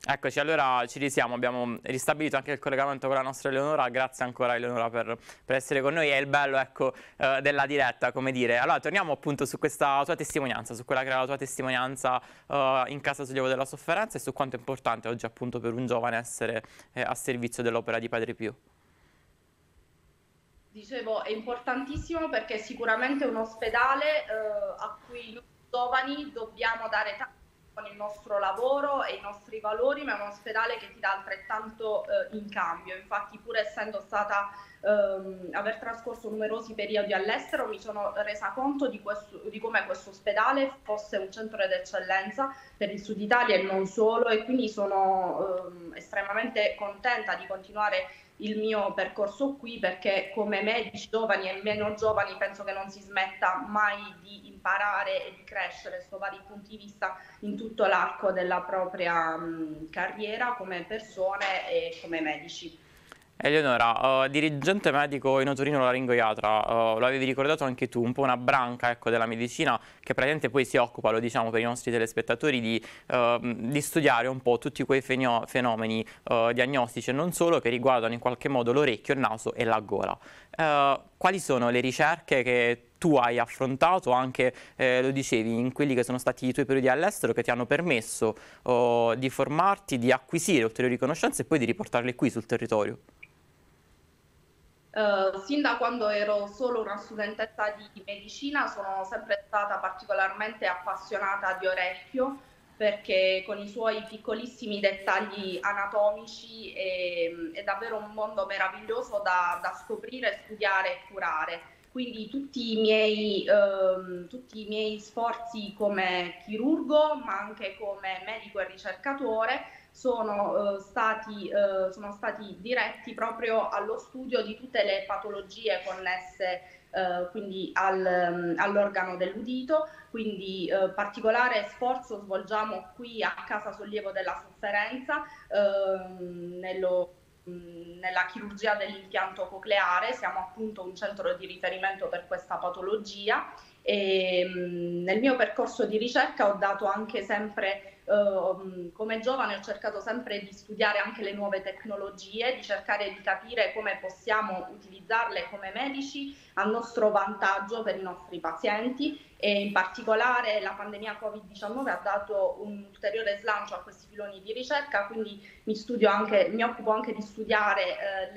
Eccoci, allora ci risiamo, abbiamo ristabilito anche il collegamento con la nostra Eleonora, grazie ancora Eleonora per essere con noi, è il bello, ecco, della diretta, come dire. Allora, torniamo appunto su questa tua testimonianza, su quella che era la tua testimonianza in Casa Sollievo della Sofferenza e su quanto è importante oggi appunto per un giovane essere a servizio dell'Opera di Padre Pio. Dicevo, è importantissimo perché è sicuramente un ospedale a cui noi giovani dobbiamo dare tanto con il nostro lavoro e i nostri valori, ma è un ospedale che ti dà altrettanto in cambio. Infatti, pur essendo stata aver trascorso numerosi periodi all'estero, mi sono resa conto di come questo ospedale fosse un centro d'eccellenza per il Sud Italia e non solo, e quindi sono estremamente contenta di continuare il mio percorso qui, perché come medici giovani e meno giovani penso che non si smetta mai di imparare e di crescere sotto vari punti di vista in tutto l'arco della propria carriera come persone e come medici. Eleonora, dirigente medico in otorinolaringoiatra, lo avevi ricordato anche tu, un po' una branca, ecco, della medicina che praticamente poi si occupa, lo diciamo per i nostri telespettatori, di studiare un po' tutti quei fenomeni diagnostici e non solo che riguardano in qualche modo l'orecchio, il naso e la gola. Quali sono le ricerche che tu hai affrontato anche, lo dicevi, in quelli che sono stati i tuoi periodi all'estero che ti hanno permesso di formarti, di acquisire ulteriori conoscenze e poi di riportarle qui sul territorio? Sin da quando ero solo una studentessa di medicina sono sempre stata particolarmente appassionata di orecchio, perché con i suoi piccolissimi dettagli anatomici è davvero un mondo meraviglioso da scoprire, studiare e curare. Quindi tutti i miei sforzi come chirurgo, ma anche come medico e ricercatore, sono stati diretti proprio allo studio di tutte le patologie connesse quindi all'organo dell'udito, quindi particolare sforzo svolgiamo qui a Casa Sollievo della Sofferenza nella chirurgia dell'impianto cocleare. Siamo appunto un centro di riferimento per questa patologia e nel mio percorso di ricerca ho dato anche sempre come giovane ho cercato sempre di studiare anche le nuove tecnologie, di cercare di capire come possiamo utilizzarle come medici a nostro vantaggio per i nostri pazienti, e in particolare la pandemia Covid-19 ha dato un ulteriore slancio a questi filoni di ricerca, quindi mi occupo anche di studiare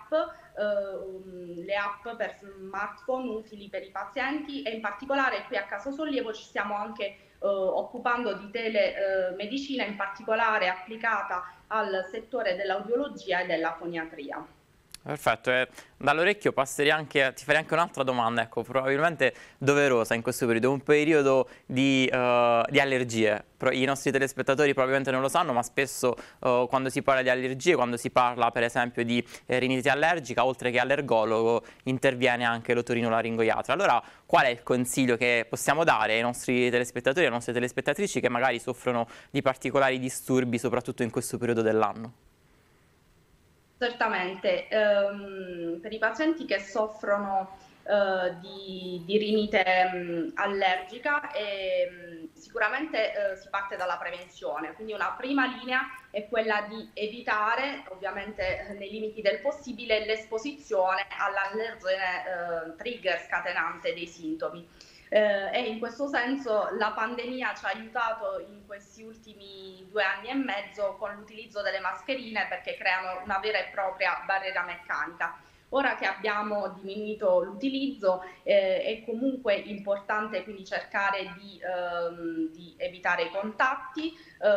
le app per smartphone utili per i pazienti, e in particolare qui a Casa Sollievo ci stiamo anche occupando di telemedicina, in particolare applicata al settore dell'audiologia e della foniatria. Perfetto, e dall'orecchio passerei anche, ti farei anche un'altra domanda, ecco, probabilmente doverosa in questo periodo, un periodo di allergie. I nostri telespettatori probabilmente non lo sanno, ma spesso quando si parla di allergie, quando si parla per esempio di rinite allergica, oltre che allergologo, interviene anche l'otorinolaringoiatra. Allora, qual è il consiglio che possiamo dare ai nostri telespettatori e alle nostre telespettatrici che magari soffrono di particolari disturbi, soprattutto in questo periodo dell'anno? Certamente, per i pazienti che soffrono di rinite allergica, sicuramente si parte dalla prevenzione, quindi una prima linea è quella di evitare, ovviamente nei limiti del possibile, l'esposizione all'allergene trigger scatenante dei sintomi. E in questo senso la pandemia ci ha aiutato in questi ultimi 2 anni e mezzo con l'utilizzo delle mascherine, perché creano una vera e propria barriera meccanica. Ora che abbiamo diminuito l'utilizzo è comunque importante quindi cercare di evitare i contatti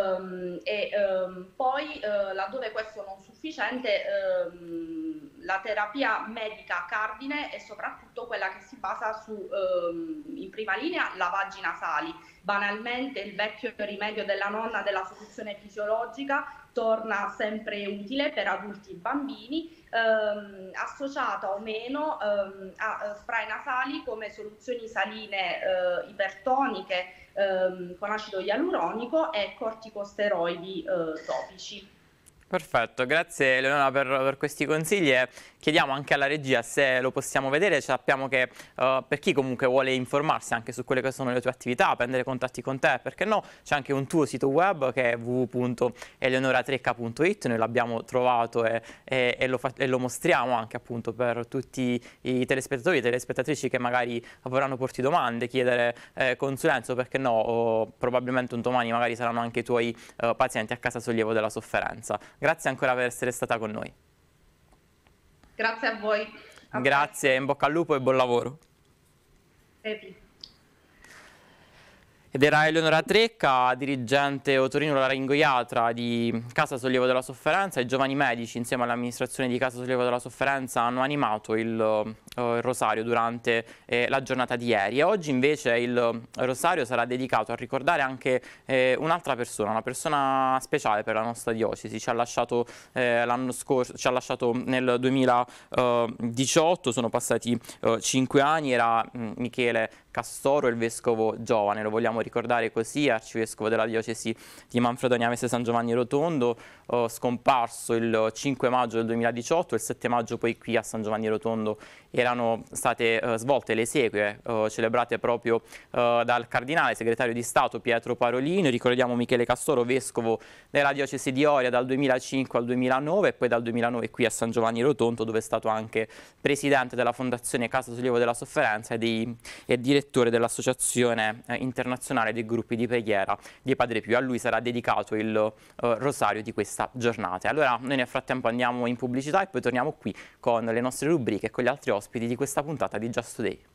poi laddove questo non è sufficiente la terapia medica cardine è soprattutto quella che si basa su in prima linea lavaggi nasali. Banalmente il vecchio rimedio della nonna della soluzione fisiologica torna sempre utile per adulti e bambini, associata o meno a spray nasali come soluzioni saline ipertoniche con acido ialuronico e corticosteroidi topici. Perfetto, grazie Eleonora per questi consigli e chiediamo anche alla regia se lo possiamo vedere. Sappiamo che per chi comunque vuole informarsi anche su quelle che sono le tue attività, prendere contatti con te, perché no, c'è anche un tuo sito web che è www.eleonoratrecca.it, noi l'abbiamo trovato e lo mostriamo anche appunto per tutti i telespettatori e telespettatrici che magari vorranno porti domande, chiedere consulenza, perché no, o probabilmente un domani magari saranno anche i tuoi pazienti a casa sollievo della sofferenza. Grazie ancora per essere stata con noi. Grazie a voi. Grazie, in bocca al lupo e buon lavoro. Epi. Ed era Eleonora Trecca, dirigente otorinolaringoiatra di Casa Sollievo della Sofferenza. I giovani medici, insieme all'amministrazione di Casa Sollievo della Sofferenza, hanno animato il rosario durante la giornata di ieri. E oggi invece il rosario sarà dedicato a ricordare anche un'altra persona, una persona speciale per la nostra diocesi. Ci ha lasciato l'anno scorso, ci ha lasciato nel 2018, sono passati 5 anni, era Michele Castoro, il vescovo giovane, lo vogliamo ricordare così, arcivescovo della diocesi di Manfredonia Mese San Giovanni Rotondo, scomparso il 5 maggio del 2018, il 7 maggio poi qui a San Giovanni Rotondo erano state svolte le esequie celebrate proprio dal cardinale segretario di Stato Pietro Parolin. Ricordiamo Michele Castoro, vescovo della diocesi di Oria dal 2005 al 2009 e poi dal 2009 qui a San Giovanni Rotondo, dove è stato anche presidente della Fondazione Casa Sollievo della Sofferenza e direttore dell'Associazione Internazionale dei Gruppi di Preghiera di Padre Pio. A lui sarà dedicato il rosario di questa giornata. Allora noi nel frattempo andiamo in pubblicità e poi torniamo qui con le nostre rubriche e con gli altri ospiti di questa puntata di Just Today.